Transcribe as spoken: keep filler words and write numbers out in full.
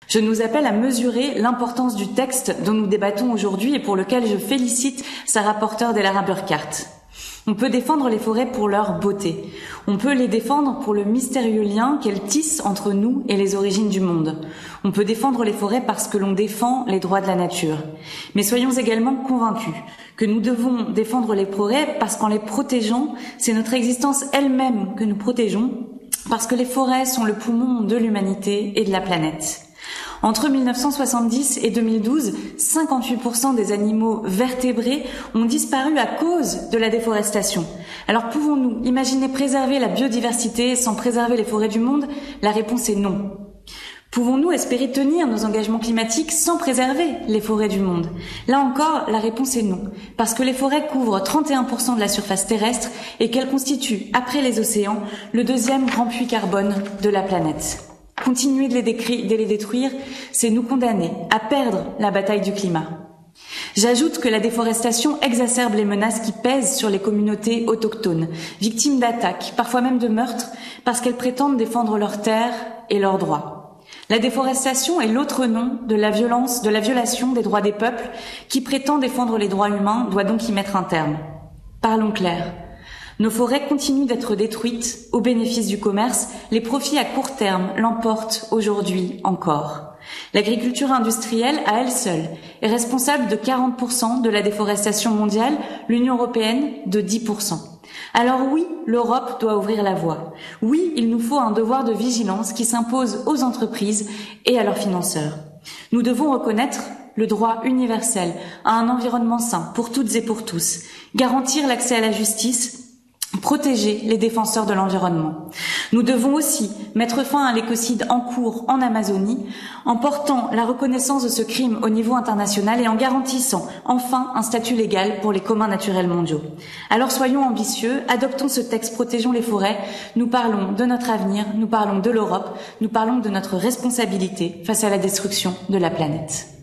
Je nous appelle à mesurer l'importance du texte dont nous débattons aujourd'hui et pour lequel je félicite sa rapporteure Delara Burkhardt. On peut défendre les forêts pour leur beauté. On peut les défendre pour le mystérieux lien qu'elles tissent entre nous et les origines du monde. On peut défendre les forêts parce que l'on défend les droits de la nature. Mais soyons également convaincus que nous devons défendre les forêts parce qu'en les protégeant, c'est notre existence elle-même que nous protégeons, parce que les forêts sont le poumon de l'humanité et de la planète. Entre mille neuf cent soixante-dix et deux mille douze, cinquante-huit pour cent des animaux vertébrés ont disparu à cause de la déforestation. Alors pouvons-nous imaginer préserver la biodiversité sans préserver les forêts du monde? La réponse est non. Pouvons-nous espérer tenir nos engagements climatiques sans préserver les forêts du monde? Là encore, la réponse est non, parce que les forêts couvrent trente et un pour cent de la surface terrestre et qu'elles constituent, après les océans, le deuxième grand puits carbone de la planète. Continuer de les, de les détruire, c'est nous condamner à perdre la bataille du climat. J'ajoute que la déforestation exacerbe les menaces qui pèsent sur les communautés autochtones, victimes d'attaques, parfois même de meurtres, parce qu'elles prétendent défendre leurs terres et leurs droits. La déforestation est l'autre nom de la violence, de la violation des droits des peuples qui prétend défendre les droits humains doit donc y mettre un terme. Parlons clair. Nos forêts continuent d'être détruites au bénéfice du commerce. Les profits à court terme l'emportent aujourd'hui encore. L'agriculture industrielle, à elle seule, est responsable de quarante pour cent de la déforestation mondiale, l'Union européenne de dix pour cent. Alors oui, l'Europe doit ouvrir la voie. Oui, il nous faut un devoir de vigilance qui s'impose aux entreprises et à leurs financeurs. Nous devons reconnaître le droit universel à un environnement sain pour toutes et pour tous, garantir l'accès à la justice, protéger les défenseurs de l'environnement. Nous devons aussi mettre fin à l'écocide en cours en Amazonie, en portant la reconnaissance de ce crime au niveau international et en garantissant enfin un statut légal pour les communs naturels mondiaux. Alors soyons ambitieux, adoptons ce texte, protégeons les forêts. Nous parlons de notre avenir, nous parlons de l'Europe, nous parlons de notre responsabilité face à la destruction de la planète.